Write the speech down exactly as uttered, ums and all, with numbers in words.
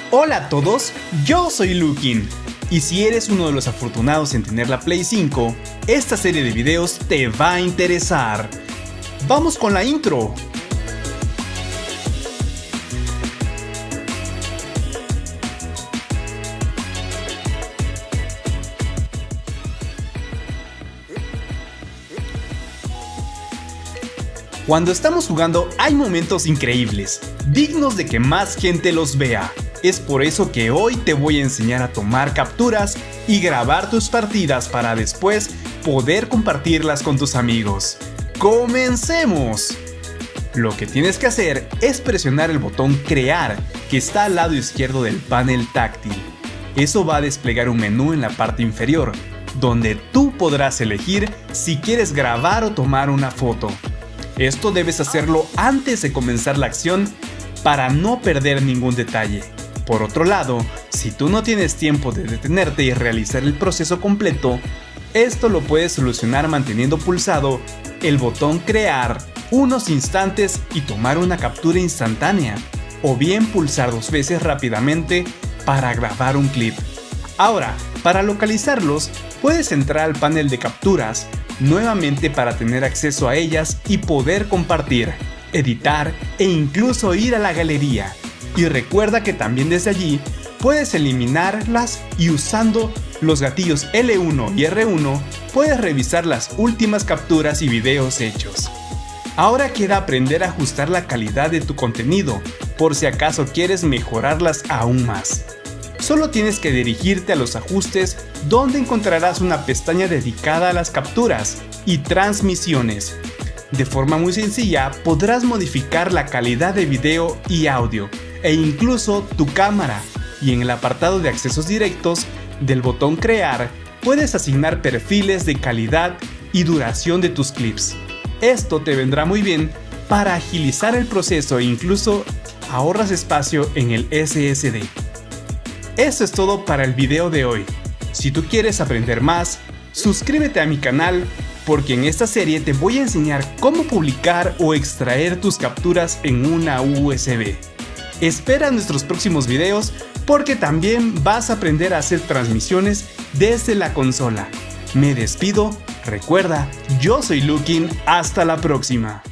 Hola a todos, yo soy Lukin, y si eres uno de los afortunados en tener la Play cinco, esta serie de videos te va a interesar. ¡Vamos con la intro! Cuando estamos jugando hay momentos increíbles, dignos de que más gente los vea. Es por eso que hoy te voy a enseñar a tomar capturas y grabar tus partidas para después poder compartirlas con tus amigos. ¡Comencemos! Lo que tienes que hacer es presionar el botón Crear, que está al lado izquierdo del panel táctil. Eso va a desplegar un menú en la parte inferior, donde tú podrás elegir si quieres grabar o tomar una foto. Esto debes hacerlo antes de comenzar la acción para no perder ningún detalle. Por otro lado, si tú no tienes tiempo de detenerte y realizar el proceso completo, esto lo puedes solucionar manteniendo pulsado el botón Crear unos instantes y tomar una captura instantánea, o bien pulsar dos veces rápidamente para grabar un clip. Ahora, para localizarlos, puedes entrar al panel de capturas nuevamente para tener acceso a ellas y poder compartir, editar e incluso ir a la galería. Y recuerda que también desde allí puedes eliminarlas y usando los gatillos L uno y R uno puedes revisar las últimas capturas y videos hechos. Ahora queda aprender a ajustar la calidad de tu contenido por si acaso quieres mejorarlas aún más. Solo tienes que dirigirte a los ajustes donde encontrarás una pestaña dedicada a las capturas y transmisiones. De forma muy sencilla podrás modificar la calidad de video y audio e incluso tu cámara, y en el apartado de accesos directos del botón Crear puedes asignar perfiles de calidad y duración de tus clips. Esto te vendrá muy bien para agilizar el proceso e incluso ahorras espacio en el S S D. Eso es todo para el video de hoy. Si tú quieres aprender más, suscríbete a mi canal porque en esta serie te voy a enseñar cómo publicar o extraer tus capturas en una U S B. Espera nuestros próximos videos porque también vas a aprender a hacer transmisiones desde la consola. Me despido, recuerda, yo soy Lukin, hasta la próxima.